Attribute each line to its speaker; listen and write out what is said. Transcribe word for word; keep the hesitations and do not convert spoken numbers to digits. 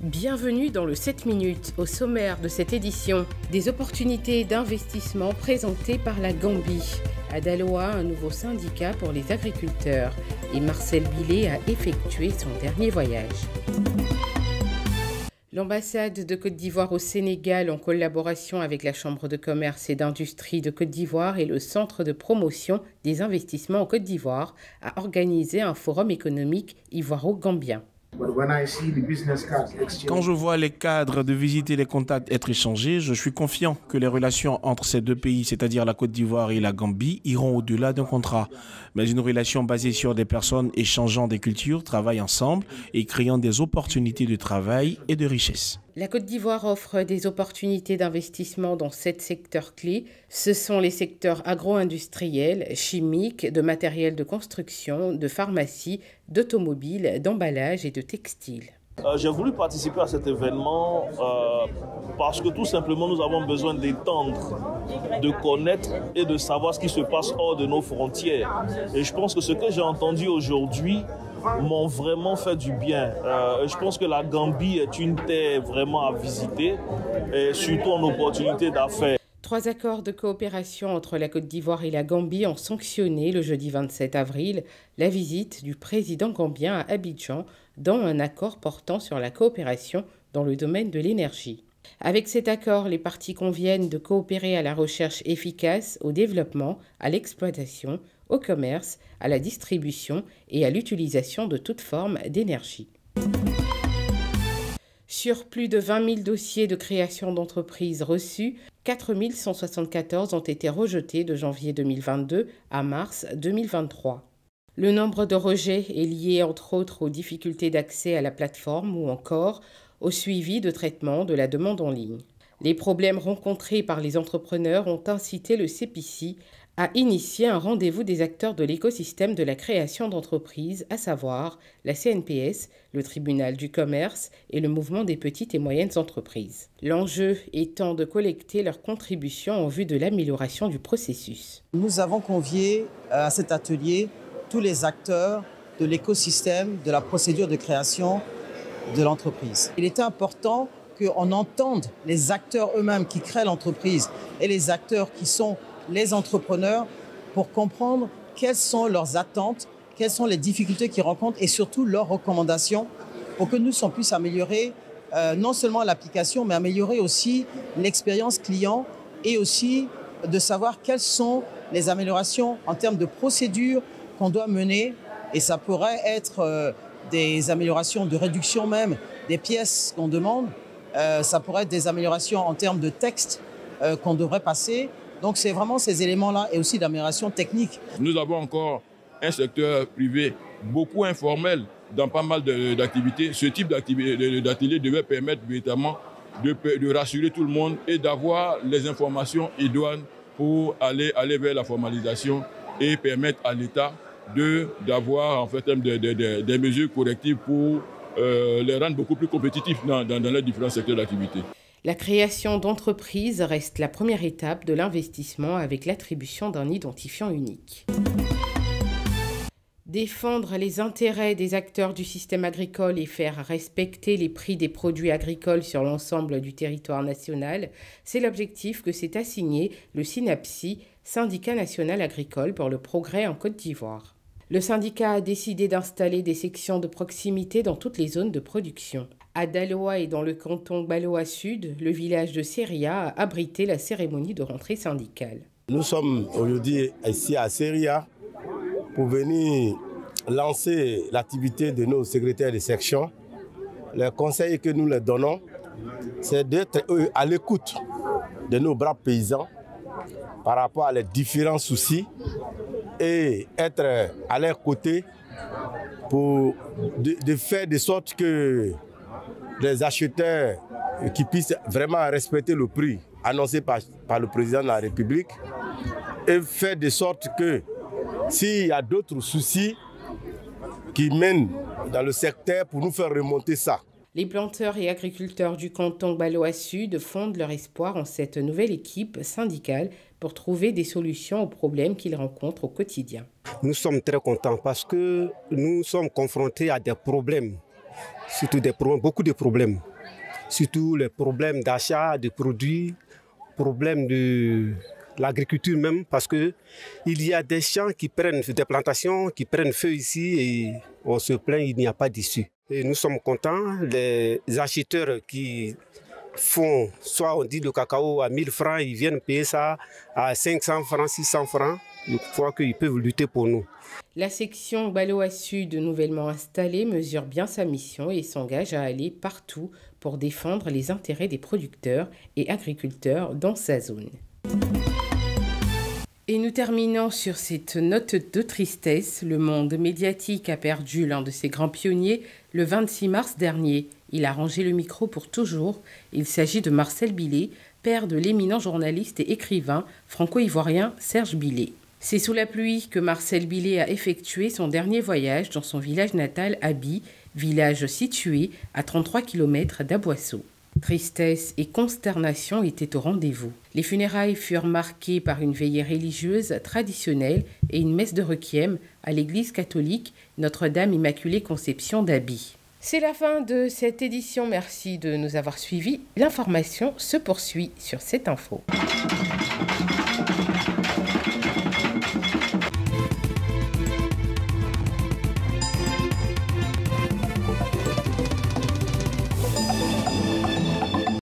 Speaker 1: Bienvenue dans le sept minutes, au sommaire de cette édition. Des opportunités d'investissement présentées par la Gambie. À Daloa, un nouveau syndicat pour les agriculteurs. Et Marcel Billet a effectué son dernier voyage. L'ambassade de Côte d'Ivoire au Sénégal, en collaboration avec la Chambre de commerce et d'industrie de Côte d'Ivoire et le Centre de promotion des investissements en Côte d'Ivoire, a organisé un forum économique ivoiro-gambien.
Speaker 2: Quand je vois les cadres de visite et les contacts être échangés, je suis confiant que les relations entre ces deux pays, c'est-à-dire la Côte d'Ivoire et la Gambie, iront au-delà d'un contrat. Mais une relation basée sur des personnes échangeant des cultures, travaillant ensemble et créant des opportunités de travail et de richesse.
Speaker 1: La Côte d'Ivoire offre des opportunités d'investissement dans sept secteurs clés. Ce sont les secteurs agro-industriels, chimiques, de matériel de construction, de pharmacie, d'automobile, d'emballage et de textile.
Speaker 3: Euh, j'ai voulu participer à cet événement euh, parce que tout simplement nous avons besoin d'étendre, de connaître et de savoir ce qui se passe hors de nos frontières. Et je pense que ce que j'ai entendu aujourd'hui m'ont vraiment fait du bien. Euh, je pense que la Gambie est une terre vraiment à visiter, et surtout en opportunité d'affaires.
Speaker 1: Trois accords de coopération entre la Côte d'Ivoire et la Gambie ont sanctionné le jeudi vingt-sept avril la visite du président gambien à Abidjan, dont un accord portant sur la coopération dans le domaine de l'énergie. Avec cet accord, les parties conviennent de coopérer à la recherche efficace, au développement, à l'exploitation, au commerce, à la distribution et à l'utilisation de toute forme d'énergie. Sur plus de vingt mille dossiers de création d'entreprises reçus, quatre mille cent soixante-quatorze ont été rejetés de janvier deux mille vingt-deux à mars deux mille vingt-trois. Le nombre de rejets est lié entre autres aux difficultés d'accès à la plateforme ou encore au suivi de traitement de la demande en ligne. Les problèmes rencontrés par les entrepreneurs ont incité le C P C à initier un rendez-vous des acteurs de l'écosystème de la création d'entreprises, à savoir la C N P S, le tribunal du commerce et le mouvement des petites et moyennes entreprises. L'enjeu étant de collecter leurs contributions en vue de l'amélioration du processus.
Speaker 4: Nous avons convié à cet atelier tous les acteurs de l'écosystème de la procédure de création de l'entreprise. Il était important qu'on entende les acteurs eux-mêmes qui créent l'entreprise et les acteurs qui sont les entrepreneurs pour comprendre quelles sont leurs attentes, quelles sont les difficultés qu'ils rencontrent et surtout leurs recommandations pour que nous on puisse améliorer euh, non seulement l'application mais améliorer aussi l'expérience client et aussi de savoir quelles sont les améliorations en termes de procédures qu'on doit mener, et ça pourrait être euh, des améliorations de réduction même des pièces qu'on demande, euh, ça pourrait être des améliorations en termes de texte euh, qu'on devrait passer. Donc c'est vraiment ces éléments-là et aussi d'amélioration technique.
Speaker 5: Nous avons encore un secteur privé beaucoup informel dans pas mal d'activités. Ce type d'atelier devait permettre véritablement de, de rassurer tout le monde et d'avoir les informations idoines pour aller, aller vers la formalisation et permettre à l'État de d'avoir en fait des de, de, de mesures correctives pour euh, les rendre beaucoup plus compétitifs dans, dans, dans les différents secteurs d'activité.
Speaker 1: La création d'entreprises reste la première étape de l'investissement avec l'attribution d'un identifiant unique. Défendre les intérêts des acteurs du système agricole et faire respecter les prix des produits agricoles sur l'ensemble du territoire national, c'est l'objectif que s'est assigné le SYNAPSI, Syndicat national agricole pour le progrès en Côte d'Ivoire. Le syndicat a décidé d'installer des sections de proximité dans toutes les zones de production. À Daloa et dans le canton Baloa Sud, le village de Seria a abrité la cérémonie de rentrée syndicale.
Speaker 6: Nous sommes aujourd'hui ici à Seria pour venir lancer l'activité de nos secrétaires de section. Le conseil que nous leur donnons, c'est d'être à l'écoute de nos braves paysans par rapport à les différents soucis et être à leur côté pour de, de faire de sorte que les acheteurs qui puissent vraiment respecter le prix annoncé par, par le président de la République et faire de sorte que s'il y a d'autres soucis qui mènent dans le secteur pour nous faire remonter ça.
Speaker 1: Les planteurs et agriculteurs du canton Baloa Sud fondent leur espoir en cette nouvelle équipe syndicale pour trouver des solutions aux problèmes qu'ils rencontrent au quotidien.
Speaker 7: Nous sommes très contents parce que nous sommes confrontés à des problèmes surtout des problèmes, beaucoup de problèmes. Surtout les problèmes d'achat de produits, problèmes de l'agriculture même, parce qu'il y a des champs qui prennent, des plantations qui prennent feu ici et on se plaint, il n'y a pas d'issue. Et nous sommes contents, les acheteurs qui font, soit on dit le cacao à mille francs, ils viennent payer ça à cinq cents francs, six cents francs. Je crois qu'ils peuvent lutter pour nous.
Speaker 1: La section Baloa Sud, nouvellement installée, mesure bien sa mission et s'engage à aller partout pour défendre les intérêts des producteurs et agriculteurs dans sa zone. Et nous terminons sur cette note de tristesse. Le monde médiatique a perdu l'un de ses grands pionniers le vingt-six mars dernier. Il a rangé le micro pour toujours. Il s'agit de Marcel Billet, père de l'éminent journaliste et écrivain franco-ivoirien Serge Billet. C'est sous la pluie que Marcel Billet a effectué son dernier voyage dans son village natal Abi, village situé à trente-trois kilomètres d'Aboisseau. Tristesse et consternation étaient au rendez-vous. Les funérailles furent marquées par une veillée religieuse traditionnelle et une messe de requiem à l'église catholique Notre-Dame Immaculée Conception d'Abi. C'est la fin de cette édition. Merci de nous avoir suivis. L'information se poursuit sur cette info.